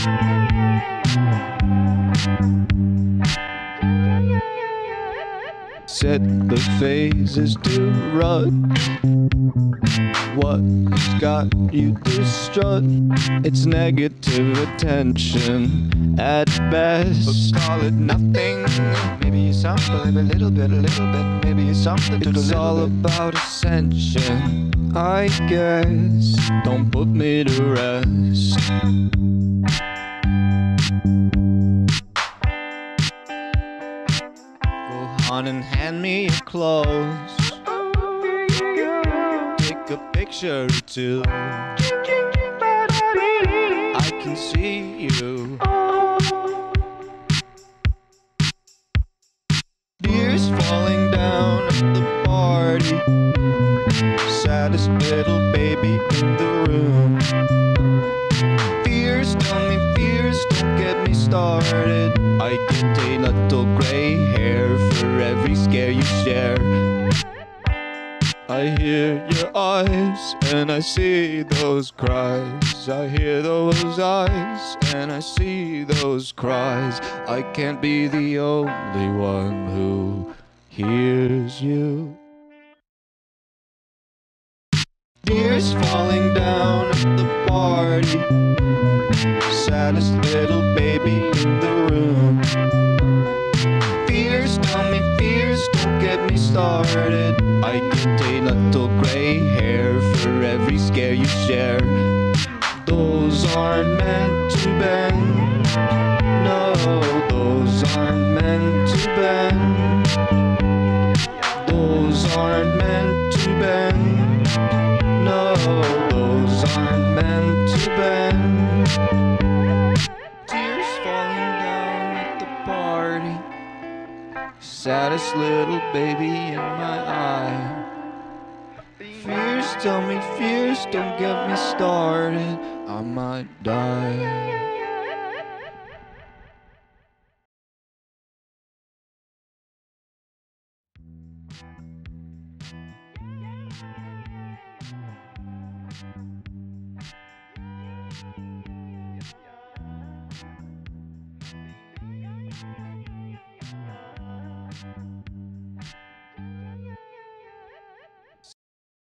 Set the phases to run. What's got you distraught? It's negative attention at best. But call it nothing. Maybe it's something, a little bit, maybe it's something to It's all about ascension, I guess. Don't put me to rest. Go on and hand me your clothes. Take a picture or two. I can see you. Tears falling down at the party. Saddest little baby in the room. Fears, tell me fears, don't get me started. I get a little gray hair for every scare you share. I hear your eyes and I see those cries. I hear those eyes and I see those cries. I can't be the only one who hears you. Tears falling down at the party. Saddest little baby in the room. Fears, tell me fears, don't get me started. I get a little gray hair for every scare you share. Those aren't meant to bend. No, those aren't meant to bend. Those aren't meant to bend. No, those aren't meant to bend. Tears falling down at the party. Saddest little baby in my eye. Fears, tell me fears, don't get me started. I might die.